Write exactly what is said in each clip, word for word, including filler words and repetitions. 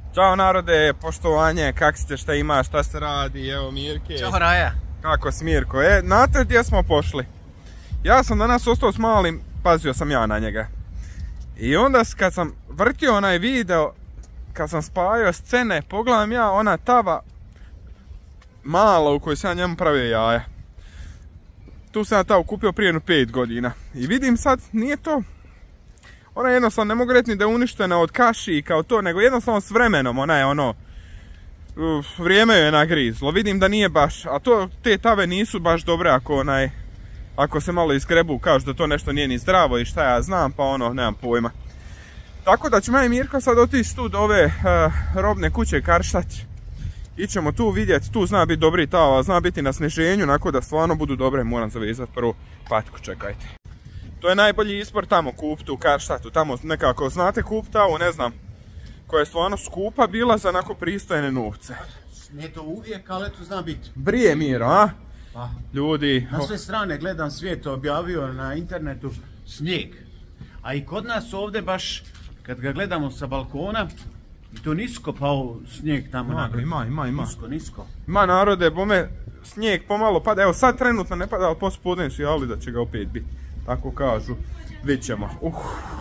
Ćao narode, poštovanje, kak ste, šta ima, šta se radi, evo Mirke. Ćao Raja. Kako si Mirko, e, znate gdje smo pošli? Ja sam danas ostao s malim, pazio sam ja na njega. I onda kad sam vrtio onaj video, kad sam spajao scene, pogledam ja ona tava mala u kojoj sam njemu pravio jaja. Tu sam ja tavu kupio prije jedno pet godina. I vidim sad, nije to... Ona je jednostavno, ne mogu reći ni da je uništena od kaši i kao to, nego jednostavno s vremenom, ona je ono... Uf, vrijeme joj je nagrizlo, vidim da nije baš, a to, te tave nisu baš dobre ako onaj... Ako se malo iskrebu, kažu da to nešto nije ni zdravo i šta ja znam, pa ono, nemam pojma. Tako da ću meni Mirko sad otići tu do ove uh, robne kuće Karštać. Ićemo tu vidjeti, tu zna biti dobri tava, zna biti na sniženju, onako da stvarno budu dobre, moram zavezati prvu patku, čekajte. To je najbolji izbor tamo kupiti u Karštatu, tamo nekako znate kupiti tavu, ne znam, koja je stvarno skupa bila za onako pristojne novce. Nije to uvijek, ali tu zna biti. Brije Miro, a? Pa, ljudi... na sve strane gledam svijet objavio na internetu snijeg. A i kod nas ovdje baš, kad ga gledamo sa balkona, i to nisko pao snijeg tamo ima, na ima, ima, ima. Nisko, nisko. Ima narode, bome snijeg pomalo pada, evo sad trenutno ne pada, ali pospodne su javili da će ga opet biti. Tako kažu, vidit ćemo. Uh.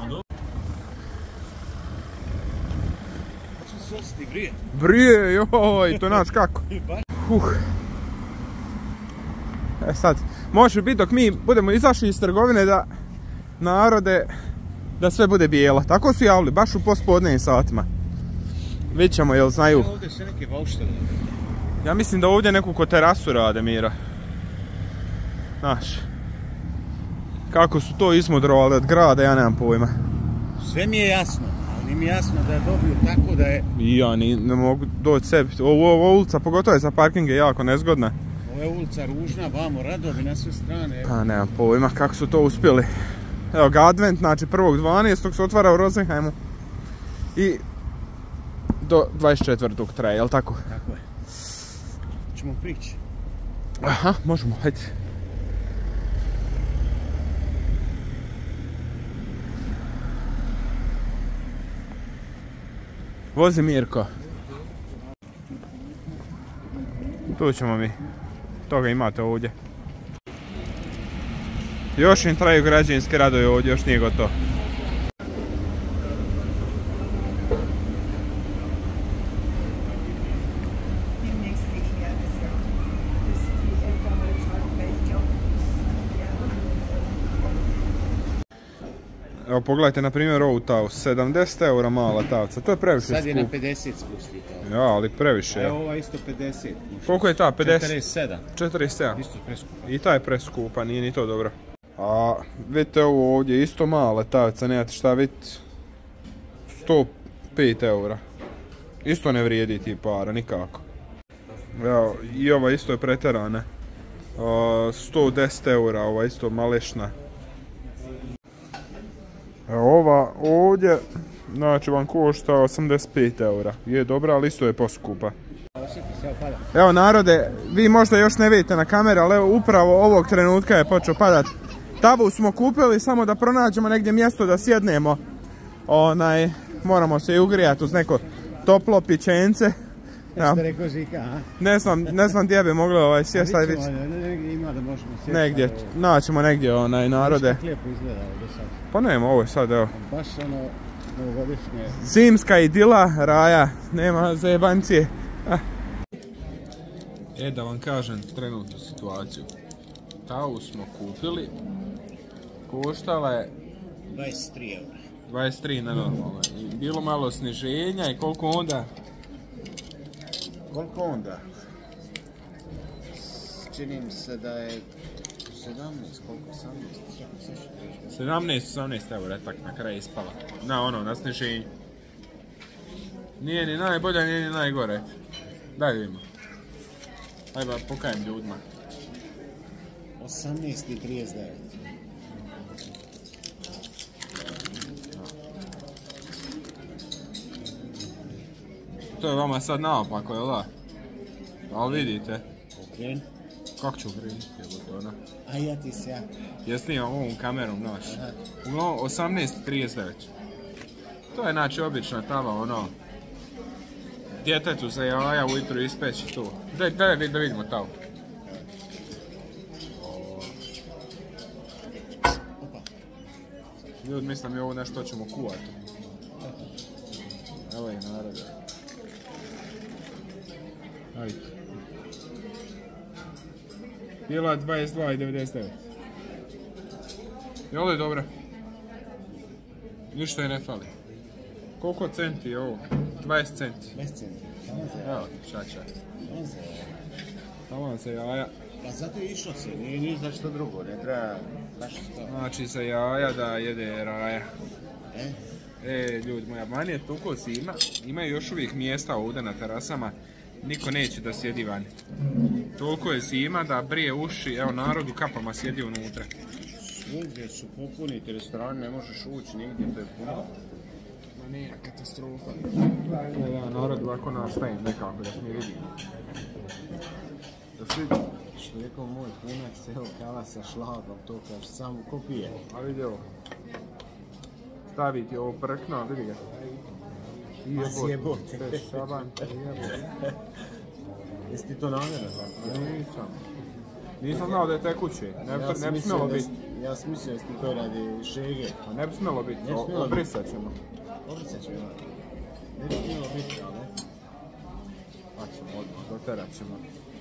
Brije. Brije, joj, to znaš kako. Uh. E sad, može biti dok mi budemo izašli iz trgovine da narode, da sve bude bijelo. Tako su javili, baš u postpodnevnim satima. Vidjet ćemo, jel znaju. Ovdje se neke bauštele. Ja mislim da ovdje neku ko terasu rade, Mira. Znaš. Kako su to izmudrovali od grada, ja nemam pojma. Sve mi je jasno, ali mi je jasno da je dobio tako da je... I ja ni, ne mogu doći sebi. Ovo, ovo ulica, pogotovo je za parking, je jako nezgodna. Ovo je ulica ružna, vamo radovi na sve strane. Pa nemam pojma kako su to uspjeli. Evo ga advent, znači prvog dvanaestog se otvara u Rosenheimu. I do dvadeset četvrtog traje, jel tako? Tako je. Ćemo prići. Aha, možemo, hajde. Vozi Mirko. Tu ćemo mi. Toga imate ovdje. Još im traju građevinske radovi ovdje, još nije gotovo. Evo pogledajte na primjer ovu tavu, sedamdeset eura mala tavca, to je previše skup. Sad je na pedeset spusti to. Ja, ali previše. Evo ova isto pedeset. Koliko je ta? pedeset? četrdeset sedam. četrdeset sedam. Isto preskupa. I ta je preskupa, nije ni to dobro. A vidite ovo ovdje, isto mala tavica, nemate šta vidjeti. sto pet eura. Isto ne vrijedi ti para, nikako. Evo, i ova isto je preterana. sto deset eura, ova isto malešna. Ova ovdje, znači vam košta osamdeset pet eura. Je dobra, ali isto je poskupa. Evo narode, vi možda još ne vidite na kameri, ali evo upravo ovog trenutka je počeo padat. Tavu smo kupili samo da pronađemo negdje mjesto da sjednemo. Onaj, moramo se i ugrijati uz neko toplo pićence. Ja. Ne znam, ne znam gdje bi mogli ovaj sjest. Negdje ima da možemo sjesti. Negdje, naćemo negdje onaj narode. Lijepo izgleda ovdje sad. Pa nema, ovo je sad evo. Baš ono novogodišnje. Zimska idila, Raja, nema zajebancije. Ah. E da vam kažem trenutnu situaciju. Tavu smo kupili, koštala je dvadeset tri eura. dvadeset tri na normalno. Bilo malo sniženja i koliko onda? Koliko onda? Čini mi se da je sedamnaest, koliko? osamnaest? sedamnaest, osamnaest eura je tak na kraju ispala. Na ono, na sniženju. Nije ni najbolja, nije ni najgore. Daj vidimo. Ajde, pokajem ljudima. osamnaest i trideset devet. To je vama sad naopako, jel da? Ali vidite. Okren. Kako ću krenuti, jel da? A ja ti se ja. Ja snimam ovom kamerom, znaš. Uglavnom, osamnaest trideset devet. To je znači obična tava, ono... djetetu za jaja ujutro ispeći tu. Daj, daj da vidimo tamo. Ljudi, mislim mi ovo nešto ćemo kuvati. Evo je narod. Ajde. Bila je dvadeset dva i devedeset devet. Je li dobro? Ništa je ne fali. Koliko centi je ovo? dvadeset centi. dvadeset centi. Evo, šača. Tamo se jaja. Pa zato je išlo se, nije ni za što drugo, ne treba baš to. Znači za jaja da jede raja. E? E, ljudi moja, vani je toliko zima, imaju još uvijek mjesta ovdje na terasama, niko neće da sjedi vani. Toliko je zima da brije uši, evo narod u kapama sjedi unutra. Svugdje su popuniti restorani, ne možeš ući nigdje, to je puno. Ma nije katastrofa. Ja, narod ovako nastajem nekako da mi vidimo. Da svi... Što je rekao moj punac, evo kava sa šlagom, to kaže, samo ko pije. A vidi ovo. Staviti ovo prkno, vidi ga. Ma sjebote. Bez šaban, jebote. Jesi ti to namjerno tako? Nisam. Nisam znao da je tekuće. Ne, ja ne bi smjelo biti. Ja sam mislio da ste to radi šege. A ne bi smjelo biti, obrisat ćemo. Obrisat ćemo. Ne bi smjelo biti, ali ne? Pa ćemo odmah, doterat ćemo.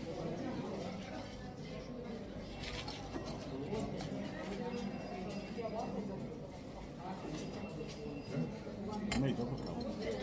Ima i dobro kao.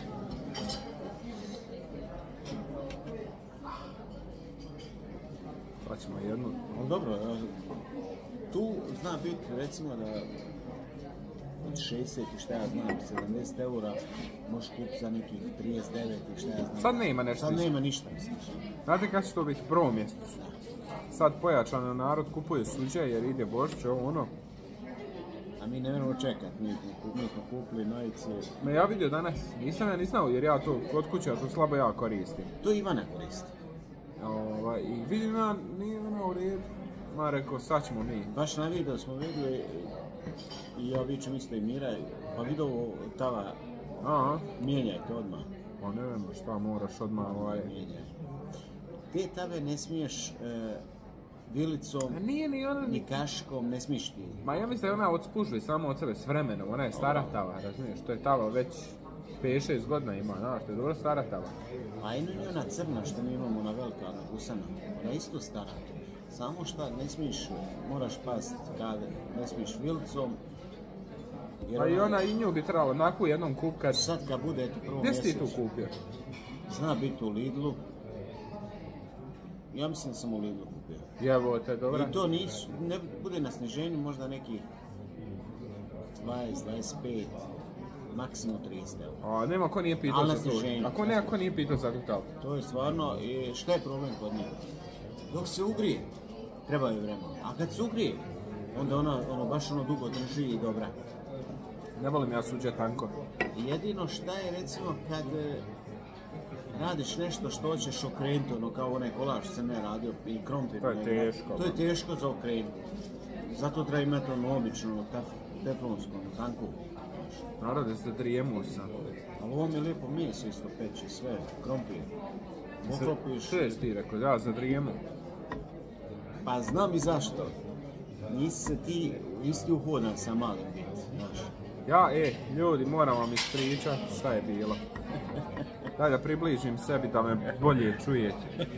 Pa ćemo jednu. Ali dobro, tu zna biti recimo da od šezdeset i šta ja znam, sedamdeset eura možeš kupiti za nekih trideset devet i šta ja znam. Sad nema nešto. Sad nema ništa, misliš. Znate kad će to biti? Prvo mjesecu. Sad pojačano narod kupuje suđe jer ide Božić, ovo ono. A mi ne moramo čekati, mi, mi smo kupili majice. Ma ja vidio danas, nisam ja ni znao jer ja to kod kuće, a to slabo ja koristim. To Ivana koristi. Ovaj, i vidim ja, nije ono u redu. Ma rekao, sad ćemo mi. Baš na video smo vidjeli, i ja vičem isto i Mira, pa vidio tava, Aha. mijenjajte odmah. Pa ne vem šta moraš odmah ovaj... Mijenjaj. Te tave ne smiješ e, vilicom, A nije ni ona... ni kaškom, ne smiješ ti. Ma ja mislim da je ona odspužuje samo od sebe s vremenom, ona je stara tava, razumiješ, to je tava već pet šest godina ima, znaš, to je dobro stara tava. A eno i ona crna što mi imamo na velika usana, ona je isto stara. Samo što ne smiješ, moraš past kad ne smiješ vilicom. Pa i ona i nju bi trebalo onako jednom kup kad... Sad kad bude, eto, prvo Gdje mjesec. si ti tu kupio? Zna biti u Lidlu. Ja mislim da sam u Lidlu kupio. Jevo te, dobro. I to nisu, ne bude na sniženju možda nekih dvadeset, dvadeset pet, maksimum trideset eura. A nema ko nije pitao Ali na za to. sniženju. A ko nema ko nije pitao za tu tavu? To je stvarno, i šta je problem kod njih? Dok se ugrije, treba je vremena. A kad se ugrije, onda ona ono, baš ono dugo drži i dobra. Ne volim ja suđe tanko. Jedino šta je recimo kad e, radiš nešto što hoćeš okrenuti, ono kao onaj kolač što sam ja radio i krompir. To je teško. To je teško za okrenuti. Zato treba imati ono obično tef- teflonsku, ono, tanku. Narode se drijemu sam. Ali ovo mi je lijepo meso isto peče, sve, krompir. Poklopiš. Sve ti rekao, ja za drijemu. Pa znam i zašto. Nisi se ti, nisi ti uhodan sa malim bit, znaš. Ja, e, ljudi, moram vam ispričat šta je bilo. Daj da približim sebi da me bolje čujete.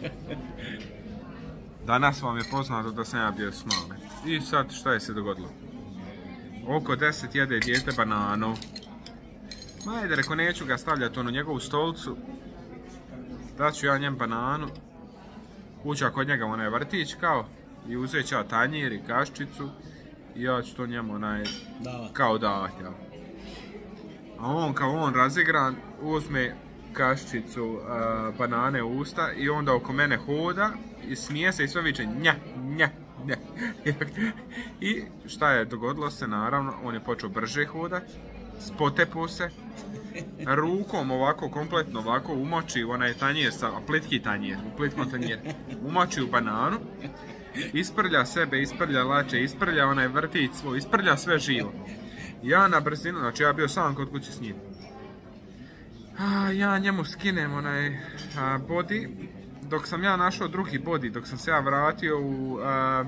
Danas vam je poznato da sam ja bio s mame. I sad šta je se dogodilo? Oko deset jede dijete bananu. Ma ajde, reko, neću ga stavljati ono njegovu stolicu. Daću ja njem bananu. Uđa kod njega onaj vrtić kao. I uzet ću ja tanjir i kaščicu. I ja ću to njemu onaj kao davati, jel? A on kao on razigran uzme kaščicu, uh, banane u usta i onda oko mene hoda i smije se i sve viče nja, nja, nja. I šta je dogodilo se, naravno, on je počeo brže hodat, spotepo se, rukom ovako kompletno ovako umoči onaj tanjir, sa, plitki tanjir, u plitkom tanjir, umoči u bananu, isprlja sebe, isprlja lače, isprlja onaj vrtić svoj, isprlja sve živo. Ja na brzinu, znači ja bio sam kod kuće s njim. A, ja njemu skinem onaj a, body, dok sam ja našao drugi body, dok sam se ja vratio u, a,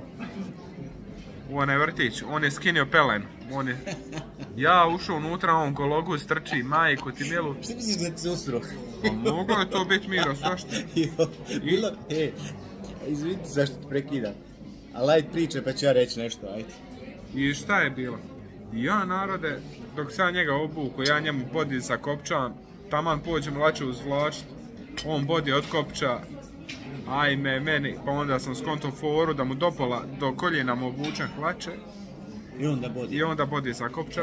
u onaj vrtić, on je skinio pelenu. On je, ja ušao unutra, on gologu strči, majku ti milu. Što misliš da ti se usro? Pa moglo je to biti Miro, svašta. Bilo, e, izvinite zašto te prekidam. Ali ajde priče pa ću ja reći nešto, ajde. I šta je bilo? Ja narode, dok sam ja njega obuku, ja njemu body zakopčam, taman pođem lače uzvlačit, on body otkopča, ajme meni, pa onda sam skonto foru da mu do pola, do koljena mu obučem hlače. I onda body. I onda body zakopča.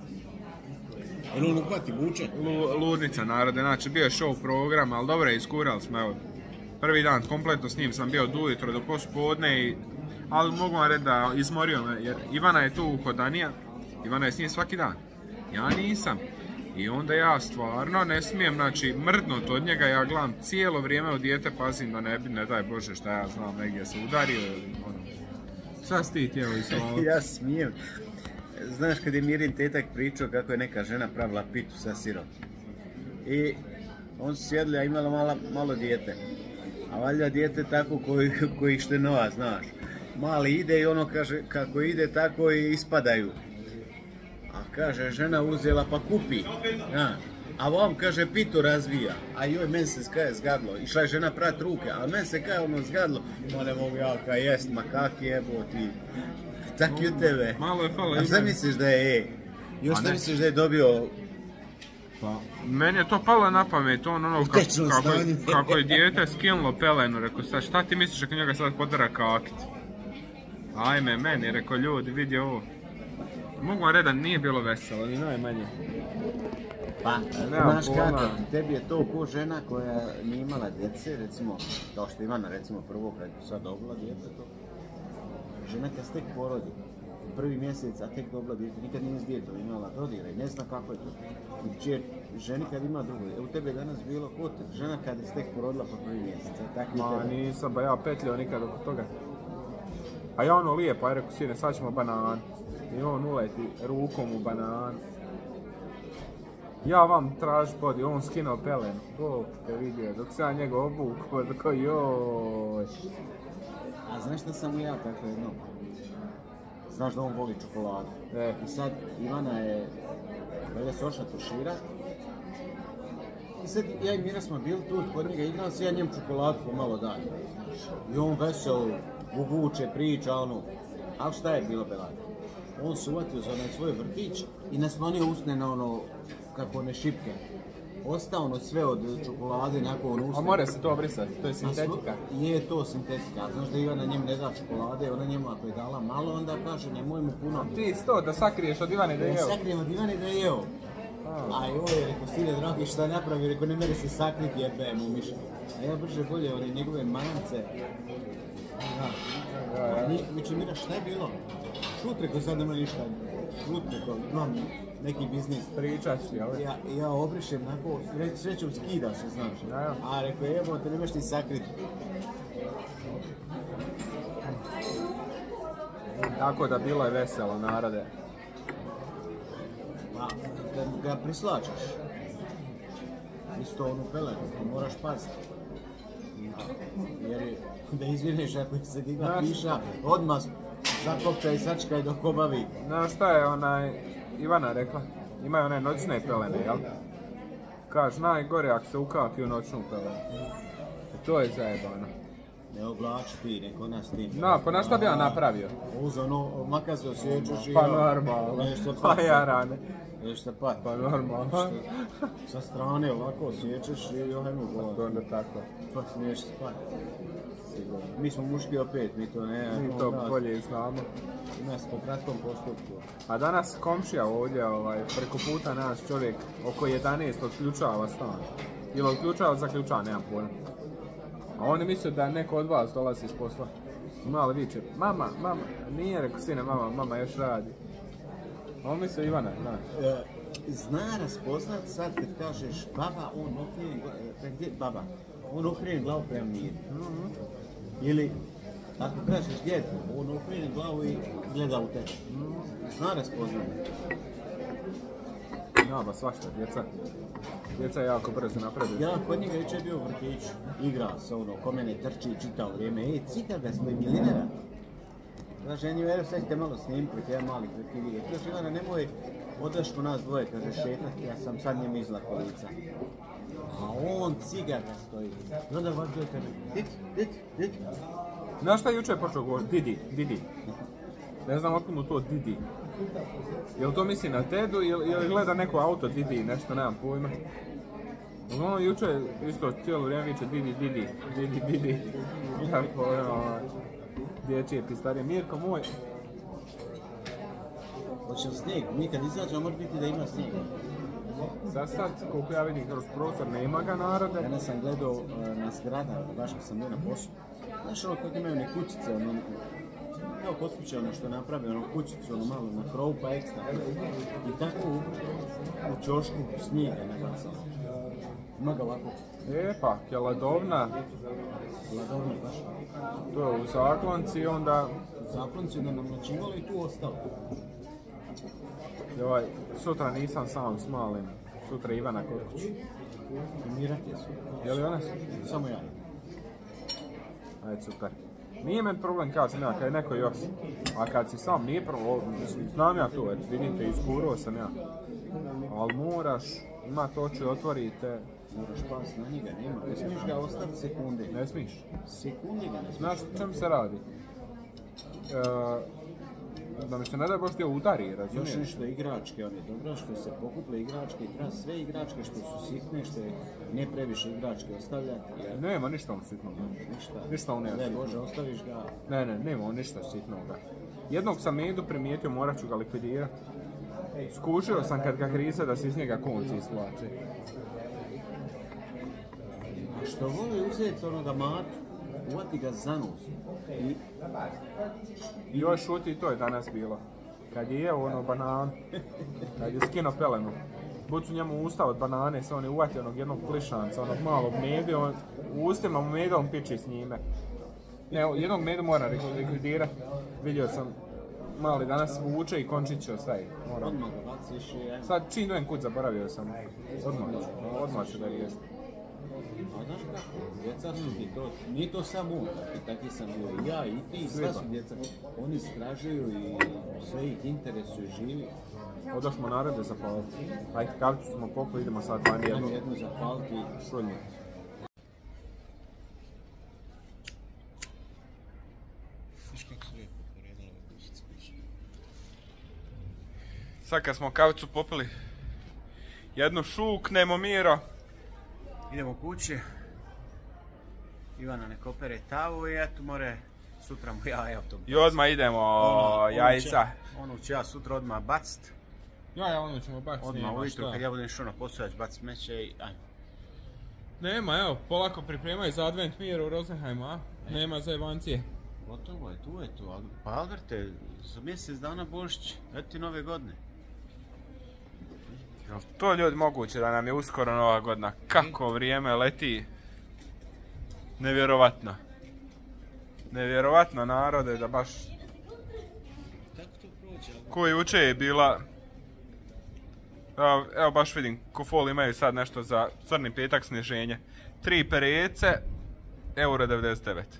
Jel on uhvati vuče? Lu, ludnica narode, znači bio je show program, ali dobro je, iskurali smo, evo. Prvi dan kompletno s njim sam bio do ujutro, do pospodne, i, ali mogu vam reći da izmorio me, jer Ivana je tu kod Danija, Ivana je s njim svaki dan, ja nisam. I onda ja stvarno ne smijem, znači, mrdnut od njega, ja gledam cijelo vrijeme od dijete, pazim da ne bi, ne daj Bože šta ja znam, negdje se udario ili ono. Šta si ti tijelo i slavo? Ja smijem. Znaš kad je Mirin tetak pričao kako je neka žena pravila pitu sa sirom. I on su sjedli, a imala malo, malo dijete. A valjda dijete tako koji, koji štenova, znaš. Mali ide i ono kaže, kako ide tako i ispadaju. A kaže, žena uzela pa kupi. Ja. A vam kaže, pitu razvija. A joj, meni se kaj zgadlo. Išla je žena prat ruke, a meni se kaj ono zgadlo. Ma ne mogu ja kaj jest, ma kak jebo ti. Tak i u tebe. Malo je fala. A šta misliš da je, e? Još šta misliš da je dobio? Pa, meni je to palo na pamet, on ono kako, kako, kako je dijete skinulo pelenu, rekao sad šta ti misliš ako njega sad podara kakit? Ajme, meni, rekao ljudi, vidi ovo. Mogu vam reći da nije bilo veselo, ni najmanje. Pa, znaš kako, tebi je to ko žena koja nije imala djece, recimo, kao što Ivana, recimo, prvo kad je sad dobila djete, to. Žena kad se tek porodi, prvi mjesec, a tek dobila djete, nikad nije s djetom imala dodira i ne zna kako je to. I čije ženi kad ima drugo, evo tebi je danas bilo kod te, žena kad je se tek porodila po prvi mjesec, a tako i Ma tebe. nisam ba ja petljao nikad oko toga. A ja ono lijepo, aj rekao sine, sad ćemo banan. I on uleti rukom u banan. Ja vam traži body, on skinuo pelenu. Bog te vidio, dok sam ja njega obukao, dok joj. A znaš šta sam ja tako jedno? Znaš da on voli čokoladu. E. I sad Ivana je, valjda se ošla tuširat. I sad ja i Mira smo bili tu kod njega, igrali se, ja njemu čokoladu pomalo dajem. I on vesel, guguće, priča, ono. Ali šta je bilo belaj? On se uvatio za onaj svoj vrtić i naslonio usne na ono, kako one šipke. Ostao ono sve od čokolade, nakon ono usne. A mora se to obrisati, to je sintetika. Je to sintetika, znaš da Ivana njemu ne da čokolade, ona njemu ako je dala malo, onda kaže nemoj mu puno. Ti sto da sakriješ od Ivane da je jeo? Da sakrijem od Ivane da je jeo. A joj, rekao, sine dragi, šta napravi, rekao, ne meri se sakriti, jebe mu miša. A ja brže bolje, one njegove marance. Da. Mi će Mira, šta je bilo? Šut, rekao, sad nema ništa. Šut, rekao, imam neki biznis. Pričaš, jel? Ja, ja obrišem, onako, srećom skida se, znaš. Ja, ja. A rekao, jebo, te nemaš ti sakriti. Tako da bilo je veselo, narode. Pa, kad ga prislačaš, isto onu pelenu, moraš paziti. Jer da izvineš ako se digla piša, odmah zakopčaj i sačkaj dok obavi. Znaš šta je onaj Ivana rekla? Imaju one noćne pelene, jel? Kaž, najgore ako se ukapi u noćnu pelenu. E, to je zajebano. Ne oblači ti, neko nas ti. No, pa na šta bi ja napravio? Uz ono, makar se osjećaš i... Pa normalno. Nešto pat. Pa ja rane. Nešto pat. Pa normalno. Sa strane ovako osjećaš i ajmo gola. To onda tako. Pa nešto pat. Mi smo muški opet, mi to ne... Mi to bolje znamo. Nas po kratkom postupku. A danas komšija ovdje, ovaj, preko puta nas čovjek oko jedanaest odključava stan. Ili odključava, zaključava, nemam pojma. A on je mislio da neko od vas dolazi iz posla. Malo viče, mama, mama, nije rekao sine, mama, mama još radi. A on mislio Ivana, znaš. E, zna raspoznat sad kad kažeš baba, on okrene glavu, gdje baba? On okrene glavu prema Miri. Mm-hmm. Ili, ako kažeš djed, on okrene glavu i gleda u tebe. Mm-hmm. Zna raspoznat. naba svašta, djeca. Djeca jako brzo napreduju. Ja kod njega jučer bio u vrtiću, igra se ono, ko mene trči i čitao vrijeme, ej, cika ga stoji milinera. Kaže, Enju, evo sad ćete malo snimiti, jedan mali kretivije. Kaže, Ivana, nemoj, odaš ko nas dvoje, kaže, šetati, ja sam sad njemu izlako lica. A on ciga ga stoji. I onda vađuje kaže, dit, dit, dit. Znaš šta je jučer počeo govoriti? Didi, Didi. Ne znam otkud mu to Didi. Jel to misli na Tedu ili, ili gleda neko auto Didi, nešto, nemam pojma. Ono jučer isto cijelo vrijeme viče Didi, Didi, Didi, Didi. Jako ono, dječje pistarije. Mirko moj. Hoće li snijeg? Mi kad izađemo mora biti da ima snijeg. Za sad, koliko ja vidim kroz prostor, nema ga narode. Danas sam gledao uh, na zgrada, baš kad sam bio na poslu. Znaš ono kako imaju one kućice, ono, kao kod kuće ono što napravi, ono kućicu, ono malo na krovu pa ekstra. I tako u, u čošku snijega nabacao. Ima ga ovako. E pa, je ledovna. Ledovna baš. To je u zaklonci, onda... U zaklonci, onda nam načinjalo i tu ostalo. Joj, sutra nisam sam s malim, sutra Ivana kod kući. I Mirat je su. Je li ona? Samo ja. Ajde, super. Nije men problem kažem ja, kad je neko još. A kad si sam, nije problem, znam ja to, eto, vidite, iskurao sam ja. Ali moraš, ima to oči, otvorite. Moraš pas na njega, nema. Ne smiješ ga ostaviti sekunde. Ne smiješ. Sekunde ga ne smiješ. Znaš o čem se radi? E, da mi se ne daj baš ti udari, razumiješ? Još nešto igračke, on je dobro što se pokuple igračke i treba sve igračke što su sitne, što je ne previše igračke ostavljati. Jer... Nema ništa on sitnog. Ništa. Ništa on nema Ne, sitnog. Bože, ostaviš ga. Ne, ne, nema on ništa sitnoga. Jednog sam medu primijetio, morat ću ga likvidirati. Skušio sam kad ga krize da se iz njega konci isplače. A što voli uzeti onoga matu, uvati ga za nos. I... I još šuti, to je danas bilo. Kad je jeo ono bananu, kad je skino pelenu. Bucu njemu usta od banane, se on je uvatio onog jednog plišanca, onog malog mede, on u ustima mu mede, on piči s njime. Ne, jednog medu mora likvidirati. Vidio sam, mali danas vuče i končić će ostaje. Odmah ga baciš i... Sad čim dojem kut zaboravio sam. Odmah ću, odmah ću da riješim. A znaš kako, djeca su ti to, nije to samo on, taki sam bio i ja i ti, sva su djeca, oni istražuju i sve ih interesuje, živi. Oda smo narode zapaliti. Ajde, kavicu smo popili, idemo sad van jednu. jednu zapaliti i šuljnu. Viš kako su lijepo poredali ove kućice. Sad kad smo kavicu popili, jednu šuknemo Miro. Idemo kući. Ivana nek opere tavu i eto more, sutra mu ja evo to. I odmah idemo ono, jajca. Ono ću ja sutra odmah bacit. Ja, ja, ono ćemo baciti. Odmah ujutro kad ja budem šao na posao, ja ću bacit smeće i ajmo. Nema, evo, polako pripremaj za advent Miro u Rosenheimu, a? Nema zajebancije. Gotovo je, tu je tu. Pa Alberte, za mjesec dana Božić, eto ti nove godine. To ljudi moguće da nam je uskoro nova godina. Kako vrijeme leti. Nevjerovatno. Nevjerovatno narode da baš... Kako to prođe? Ko juče je bila... Evo, evo baš vidim, Kufol imaju sad nešto za crni petak sniženje. Tri perece, euro devedeset devet.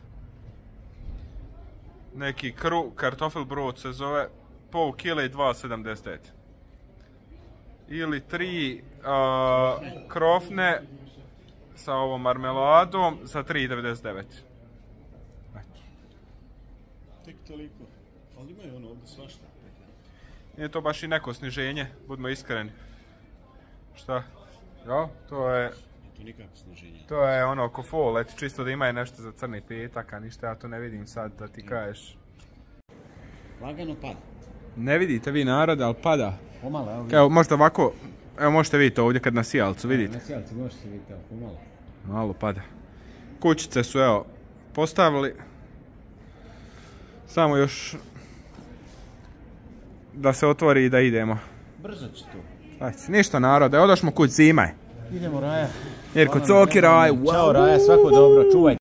Neki kru, kartofel brod se zove, pol kile i dva sedamdeset devet. Ili tri uh, krofne sa ovom marmeladom za tri devedeset devet. Tek toliko. Ali imaju ono ovdje svašta. Nije to baš i neko sniženje, budimo iskreni. Šta? Jo, to je... To nikako sniženje. To je ono Kufol, eto čisto da imaju nešto za crni petak, a ništa ja to ne vidim sad da ti kažeš. Lagano pada. Ne vidite vi narod, ali pada. Pomalo, evo. Evo, možete ovako, evo možete vidjeti ovdje kad na sijalcu, vidite. Na sijalcu može se vidjeti, evo, pomalo. Malo pada. Kućice su, evo, postavili. Samo još da se otvori i da idemo. Brzo će to. Ajde, ništa narode, odošmo kuć, zima je. Idemo Raja. Mirko Coki, Raj, Ćao Raja, svako dobro, čuvaj.